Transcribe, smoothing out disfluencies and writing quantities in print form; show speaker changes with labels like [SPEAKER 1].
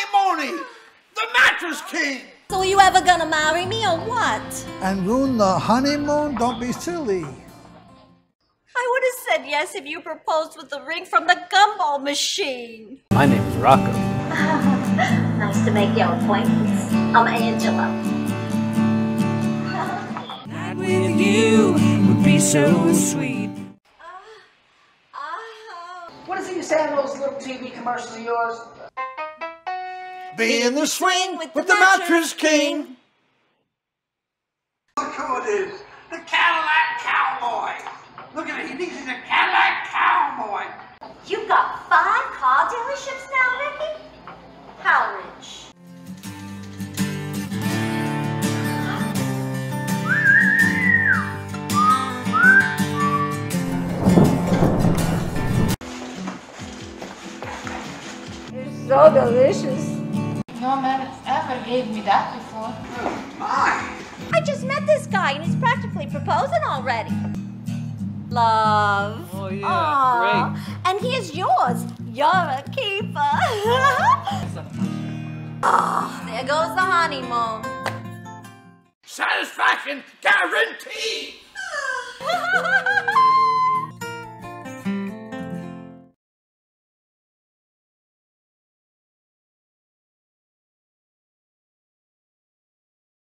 [SPEAKER 1] matrimony! The Mattress King!
[SPEAKER 2] So are you ever gonna marry me or what?
[SPEAKER 3] And ruin the honeymoon? Don't be silly.
[SPEAKER 2] I would have said yes if you proposed with the ring from the gumball machine.
[SPEAKER 4] My name is Rocco.
[SPEAKER 2] Nice to make your acquaintance. I'm Angela.
[SPEAKER 5] Night with you would be so sweet.
[SPEAKER 6] What is it you say in those little TV commercials of yours?
[SPEAKER 1] Be in the swing with the Mattress King!
[SPEAKER 7] Look who it is, the Cadillac Cowboy. Look at it, he's a Cadillac Cowboy.
[SPEAKER 2] You've got 5 car dealerships now, Ricky? How rich?
[SPEAKER 6] So delicious.
[SPEAKER 8] No man ever gave me that before.
[SPEAKER 7] Oh my.
[SPEAKER 2] I just met this guy and he's practically proposing already. Love.
[SPEAKER 4] Oh yeah,
[SPEAKER 2] Aww. And he is yours. You're a keeper. Oh, there goes the honeymoon.
[SPEAKER 1] Satisfaction guaranteed!